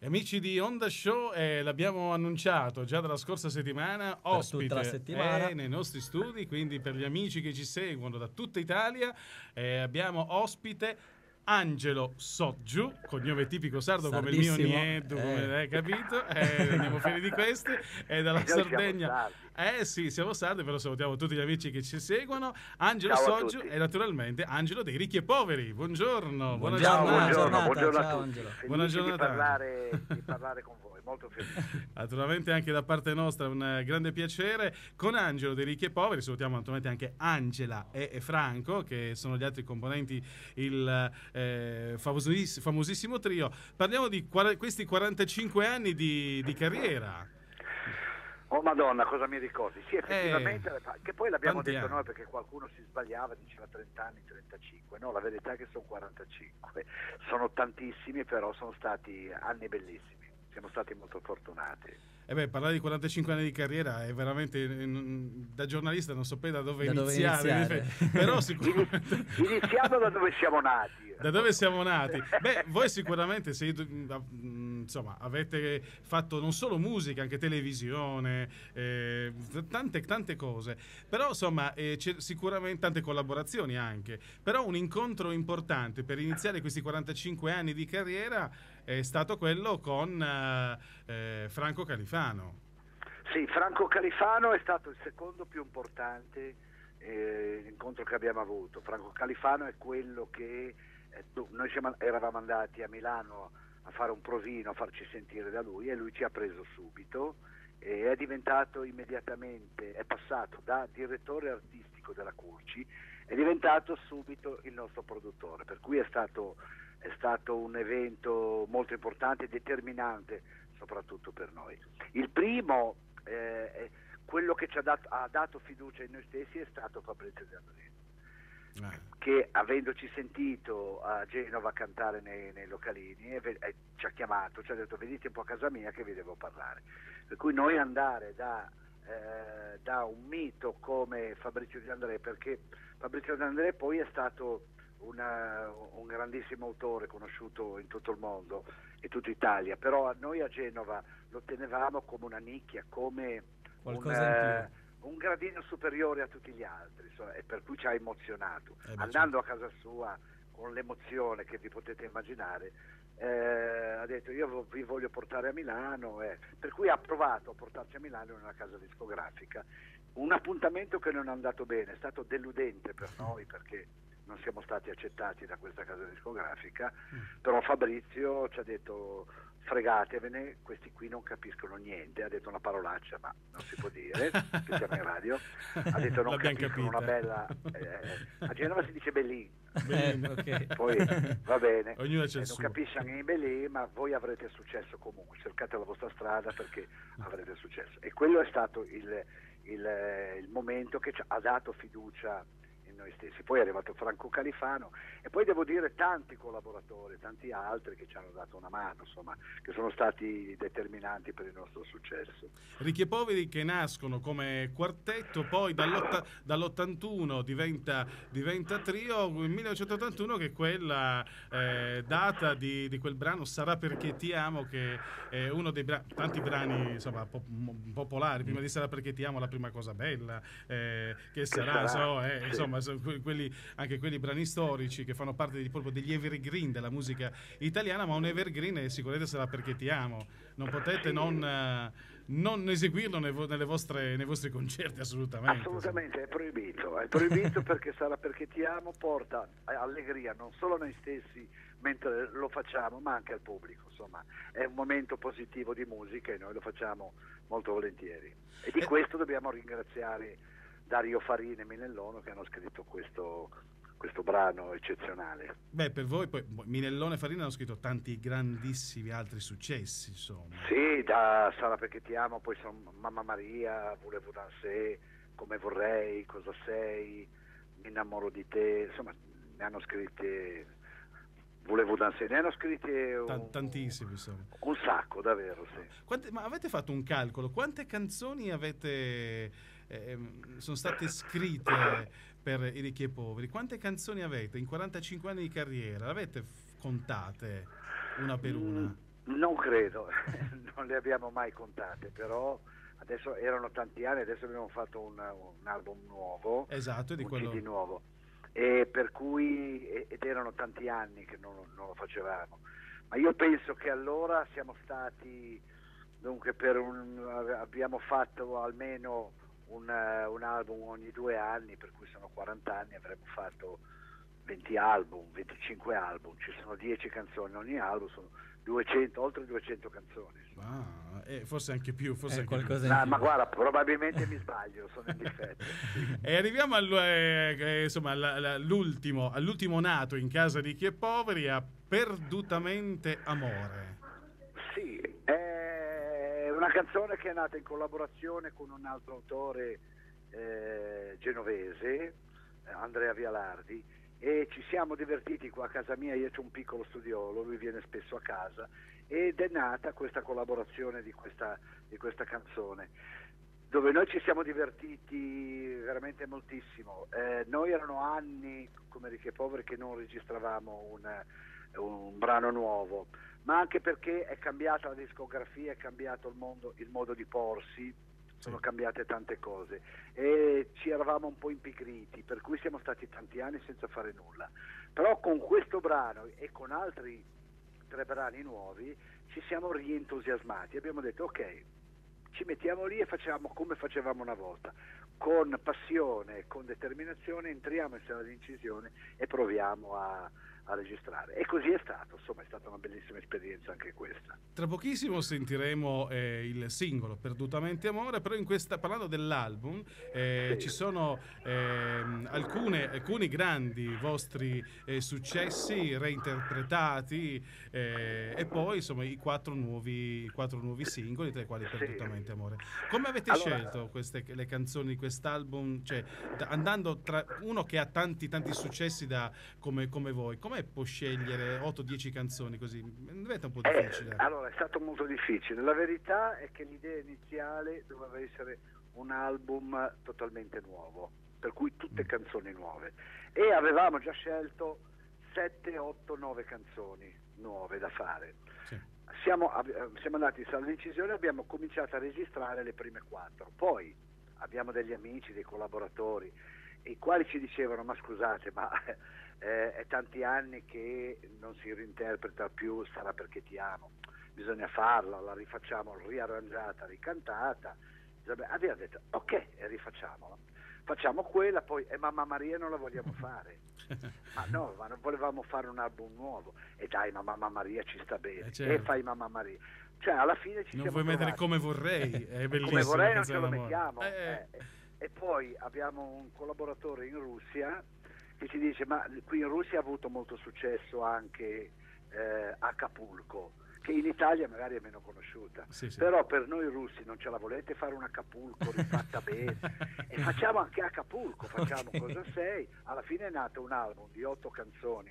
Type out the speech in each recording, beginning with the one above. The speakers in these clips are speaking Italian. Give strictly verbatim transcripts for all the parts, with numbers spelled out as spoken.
Amici di Onda Show, eh, l'abbiamo annunciato già dalla scorsa settimana, ospite tutta la settimana. eh, nei nostri studi, quindi per gli amici che ci seguono da tutta Italia, eh, abbiamo ospite Angelo Soggiu, cognome tipico sardo come il mio Sardissimo, Nieddu, eh. come hai capito, eh, andiamo fieri di questi, è dalla E noi siamo Sardegna. sardi. Eh sì, siamo sardi, però salutiamo tutti gli amici che ci seguono. Angelo Ciao a Soggiu tutti. e naturalmente Angelo dei Ricchi e Poveri. Buongiorno, buona Ciao, giornata. buongiorno, giornata, buongiorno ciao, a tutti. Angelo. Felice Buona giornata. di parlare, di parlare con voi, molto felice. Naturalmente anche da parte nostra un eh, grande piacere. Con Angelo dei Ricchi e Poveri salutiamo naturalmente anche Angela e, e Franco, che sono gli altri componenti il eh, famosiss- famosissimo trio. Parliamo di quar- questi quarantacinque anni di, di carriera. Oh Madonna, cosa mi ricordi? Sì, effettivamente, Eh, che poi l'abbiamo tanti detto anni. noi perché qualcuno si sbagliava, diceva trenta anni, trentacinque. No, la verità è che sono quarantacinque. Sono tantissimi, però sono stati anni bellissimi. Siamo stati molto fortunati. E beh, parlare di quarantacinque anni di carriera è veramente, eh, da giornalista non so poi da dove Da dove iniziare, iniziare. però sicuramente Iniziamo da dove siamo nati. da dove siamo nati. Beh, voi sicuramente se, insomma, avete fatto non solo musica, anche televisione, eh, tante tante cose, però insomma eh, c'è sicuramente tante collaborazioni anche, però un incontro importante per iniziare questi quarantacinque anni di carriera è stato quello con eh, eh, Franco Califano. Sì, Franco Califano è stato il secondo più importante eh, incontro che abbiamo avuto. Franco Califano è quello che eh, noi siamo, eravamo andati a Milano a fare un provino, a farci sentire da lui, e lui ci ha preso subito e è diventato immediatamente, è passato da direttore artistico della Curci, è diventato subito il nostro produttore, per cui è stato, è stato un evento molto importante e determinante soprattutto per noi. Il primo, eh, quello che ci ha dato, ha dato fiducia in noi stessi, è stato Fabrizio De André, Eh. che avendoci sentito a Genova cantare nei, nei localini e, ve- e ci ha chiamato, ci ha detto venite un po' a casa mia che vi devo parlare, per cui noi andare da, eh, da un mito come Fabrizio De André, perché Fabrizio De André poi è stato una, un grandissimo autore conosciuto in tutto il mondo e tutta Italia, però a noi a Genova lo tenevamo come una nicchia, come Qualcosa un, in eh, un gradino superiore a tutti gli altri, insomma, e per cui ci ha emozionato. Eh beh, Andando a casa sua con l'emozione che vi potete immaginare, eh, ha detto io vi voglio portare a Milano, eh. Per cui ha provato a portarci a Milano in una casa discografica, un appuntamento che non è andato bene, è stato deludente per noi perché non siamo stati accettati da questa casa discografica, però Fabrizio ci ha detto fregatevene, questi qui non capiscono niente, ha detto una parolaccia ma non si può dire, che siamo in radio, ha detto non L'abbiamo capiscono capita. una bella, eh, a Genova si dice bellin, Eh, ok. poi va bene, Ognuno c'ha eh, il non suo. capiscono in bellin, ma voi avrete successo comunque, cercate la vostra strada perché avrete successo, e quello è stato il, il, il momento che ci ha dato fiducia in noi stessi. Poi è arrivato Franco Califano e poi devo dire tanti collaboratori, tanti altri che ci hanno dato una mano, insomma, che sono stati determinanti per il nostro successo. Ricchi e Poveri che nascono come quartetto, poi dall'otta- dall'ottantuno diventa, diventa trio, il millenovecentottantuno che è quella eh, data di, di quel brano Sarà perché ti amo, che è uno dei bra- tanti brani insomma, po- mo- popolari. Prima di Sarà perché ti amo, La prima cosa bella, eh, che sarà, sarà, so, eh, sì. insomma, sono que- quelli, anche quelli brani storici che fanno parte di, proprio degli evergreen della musica italiana, ma un evergreen è sicuramente Sarà perché ti amo. Non potete non, eh, non eseguirlo nei, vo- nelle vostre, nei vostri concerti, assolutamente. Assolutamente, è proibito, è proibito perché Sarà perché ti amo porta allegria non solo a noi stessi mentre lo facciamo, ma anche al pubblico, insomma, è un momento positivo di musica e noi lo facciamo molto volentieri. E di Eh. questo dobbiamo ringraziare Dario Farina e Minellono che hanno scritto questo, questo brano eccezionale. Beh, per voi poi Minellone e Farina hanno scritto tanti grandissimi altri successi, insomma. Sì, da Sarà perché ti amo, poi sono Mamma Maria, Voulez-vous danser, Come vorrei, Cosa sei, Mi innamoro di te, insomma ne hanno scritte, Voulez-vous danser, ne hanno scritte un, Tan- tantissimi, insomma. un sacco, davvero, sì. Quante- ma avete fatto un calcolo? Quante canzoni avete ehm, sono state scritte per i Ricchi e Poveri? Quante canzoni avete in quarantacinque anni di carriera? L'avete f- contate una per una? Mm, Non credo, non le abbiamo mai contate, però adesso erano tanti anni, adesso abbiamo fatto un, un album nuovo, Esatto, di un quello... C D nuovo, e per cui, ed erano tanti anni che non, non lo facevamo, ma io penso che allora siamo stati, dunque per un, abbiamo fatto almeno un, un album ogni due anni, per cui sono quaranta anni, avremmo fatto venti album, venticinque album, ci sono dieci canzoni ogni album, sono duecento, oltre duecento canzoni. Ah, eh, forse anche più, forse Eh, anche qualcosa più. in No, più. ma guarda, probabilmente mi sbaglio, sono in difetto. Sì. E arriviamo al, eh, eh, insomma, alla- alla- all'ultimo, all'ultimo nato in casa di Chi è Poveri, a Perdutamente Amore. Sì, è una canzone che è nata in collaborazione con un altro autore eh, genovese, eh, Andrea Vialardi, e ci siamo divertiti qua a casa mia. Io c'ho un piccolo studiolo, lui viene spesso a casa, ed è nata questa collaborazione di questa, di questa canzone, dove noi ci siamo divertiti veramente moltissimo. Eh, noi erano anni come Ricchi e Poveri che non registravamo un, un brano nuovo, ma anche perché è cambiata la discografia, è cambiato il mondo, il modo di porsi, sono Sì. cambiate tante cose e ci eravamo un po' impigriti, per cui siamo stati tanti anni senza fare nulla. Però con questo brano e con altri tre brani nuovi ci siamo rientusiasmati, abbiamo detto ok, ci mettiamo lì e facciamo come facevamo una volta, con passione, con determinazione, entriamo in sala di incisione e proviamo a, a registrare. E così è stato, insomma è stata una bellissima esperienza anche questa. Tra pochissimo sentiremo eh, il singolo Perdutamente Amore, però in questa, parlando dell'album, eh, Sì. ci sono ehm, alcune, alcuni grandi vostri eh, successi reinterpretati eh, e poi insomma i quattro nuovi, i quattro nuovi singoli, tra i quali Sì. Perdutamente Amore. Come avete Allora, scelto queste, le canzoni di quest'album? Cioè, da- andando tra uno che ha tanti tanti successi da, come, come voi, come può scegliere otto dieci canzoni così? Diventa un po' Eh, difficile. allora è stato molto difficile. La verità è che l'idea iniziale doveva essere un album totalmente nuovo, per cui tutte canzoni nuove, e avevamo già scelto sette, otto, nove canzoni nuove da fare. Sì. Siamo, siamo andati in sala di incisione e abbiamo cominciato a registrare le prime quattro. Poi abbiamo degli amici, dei collaboratori, i quali ci dicevano ma scusate, ma eh, è tanti anni che non si reinterpreta più Sarà perché ti amo, bisogna farla, la rifacciamo riarrangiata, ricantata. Abbiamo detto ok, rifacciamola, facciamo quella, poi e Mamma Maria non la vogliamo fare. Ma no, ma non volevamo fare un album nuovo, e dai, ma Mamma Maria ci sta bene, Eh, certo. e fai Mamma Maria, cioè alla fine ci Non siamo vuoi mettere trovati. Come vorrei, è bellissimo. Come vorrei non Canzone ce lo d'amore. mettiamo. Eh, eh. E poi abbiamo un collaboratore in Russia che ci dice ma qui in Russia ha avuto molto successo anche eh, Acapulco, che in Italia magari è meno conosciuta, Sì, sì. però per noi russi non ce la volete fare un Acapulco rifatta bene, e facciamo anche Acapulco, facciamo Ok. Cosa sei. Alla fine è nato un album di otto canzoni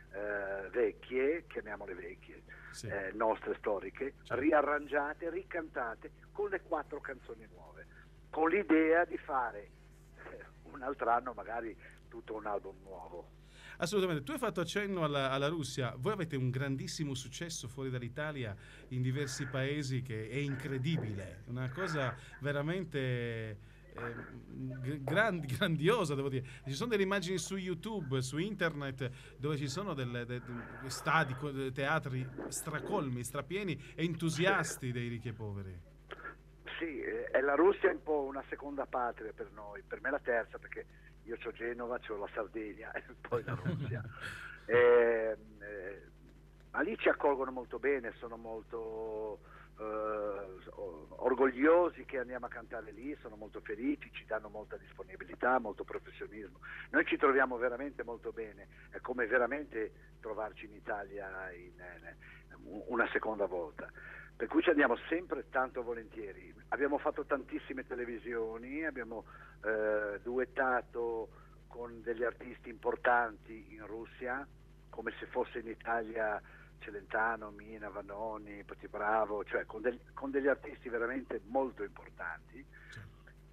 eh, vecchie, chiamiamole vecchie, Sì. eh, nostre storiche, Certo. riarrangiate, ricantate con le quattro canzoni nuove, con l'idea di fare eh, un altro anno magari tutto un album nuovo. Assolutamente. Tu hai fatto accenno alla, alla Russia. Voi avete un grandissimo successo fuori dall'Italia in diversi paesi che è incredibile, una cosa veramente eh, g- grandi- grandiosa, devo dire. Ci sono delle immagini su YouTube, su internet, dove ci sono delle, de- de- stadi, co- teatri stracolmi, strapieni, e entusiasti dei Ricchi e Poveri. Sì, eh, è la Russia è un po' una seconda patria per noi, per me la terza, perché io c'ho Genova, c'ho la Sardegna e poi la Russia. eh, eh, ma lì ci accolgono molto bene, sono molto eh, orgogliosi che andiamo a cantare lì, sono molto felici, ci danno molta disponibilità, molto professionismo. Noi ci troviamo veramente molto bene, è come veramente trovarci in Italia in, in, una seconda volta. Per cui ci andiamo sempre tanto volentieri. Abbiamo fatto tantissime televisioni, abbiamo eh, duettato con degli artisti importanti in Russia, come se fosse in Italia Celentano, Mina, Vanoni, Patti Bravo, cioè con, del, con degli artisti veramente molto importanti. Sì.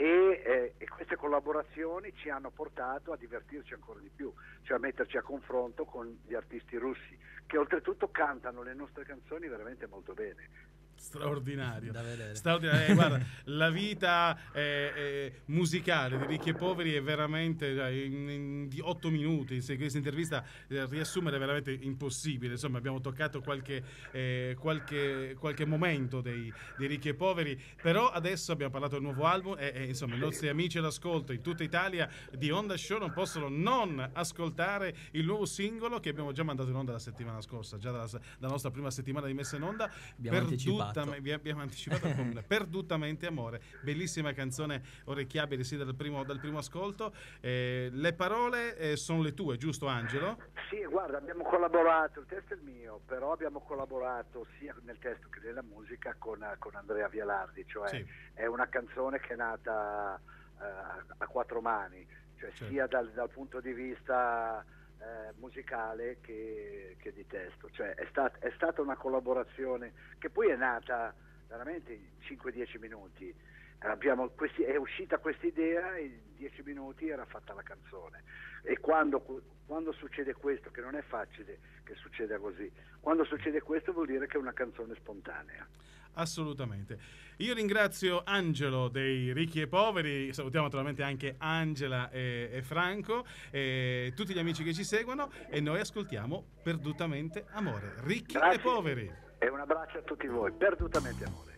e, eh, e queste collaborazioni ci hanno portato a divertirci ancora di più, cioè a metterci a confronto con gli artisti russi, che oltretutto cantano le nostre canzoni veramente molto bene. Straordinario, da vedere. straordinario. Eh, guarda, la vita eh, eh, musicale di Ricchi e Poveri è veramente eh, in, in, di otto minuti. Se questa intervista eh, riassumere è veramente impossibile. Insomma, abbiamo toccato qualche, eh, qualche, qualche momento dei, dei Ricchi e Poveri, però adesso abbiamo parlato del nuovo album e, e insomma i nostri amici all'ascolto in tutta Italia di Onda Show non possono non ascoltare il nuovo singolo che abbiamo già mandato in onda la settimana scorsa, già dalla, dalla nostra prima settimana di messa in onda. Abbiamo anticipato. Vi abbiamo anticipato con Perdutamente Amore, bellissima canzone orecchiabile sì, dal, primo, dal primo ascolto. Eh, le parole eh, sono le tue, giusto Angelo? Sì, guarda, abbiamo collaborato, il testo è il mio, però abbiamo collaborato sia nel testo che nella musica con, con Andrea Vialardi, cioè sì. È una canzone che è nata uh, a quattro mani, cioè certo. Sia dal, dal punto di vista Eh, musicale che, che di testo, cioè è, stat- è stata una collaborazione che poi è nata veramente in cinque dieci minuti. Abbiamo questi, è uscita questa idea e in dieci minuti era fatta la canzone, e quando, quando succede questo, che non è facile che succeda così, quando succede questo vuol dire che è una canzone spontanea. Assolutamente. Io ringrazio Angelo dei Ricchi e Poveri, salutiamo naturalmente anche Angela e, e Franco e tutti gli amici che ci seguono, e noi ascoltiamo Perdutamente Amore, Ricchi Grazie. e Poveri. E un abbraccio a tutti voi, Perdutamente Amore.